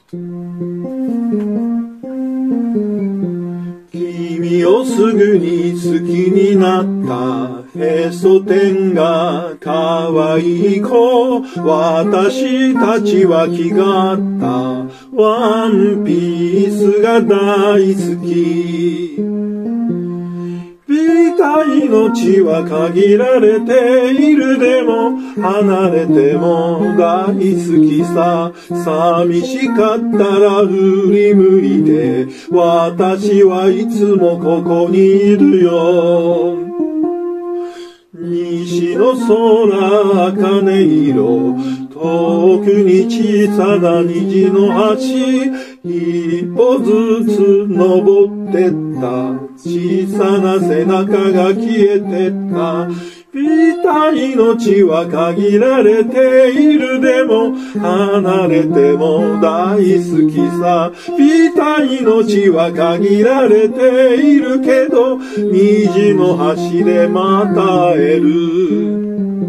君をすぐに好きになったへそ天が可愛い子、私たちは気が合ったワンピースが大好き。ビタ命は限られている、でも離れても大好きさ。寂しかったら振り向いて、私はいつもここにいるよ。西の空茜色、遠くに小さな虹の橋、一歩ずつ登ってった小さな背中が消えてった。ビタ命は限られている、でも離れても大好きさ。ビタ命は限られているけど、虹の橋でまた会える。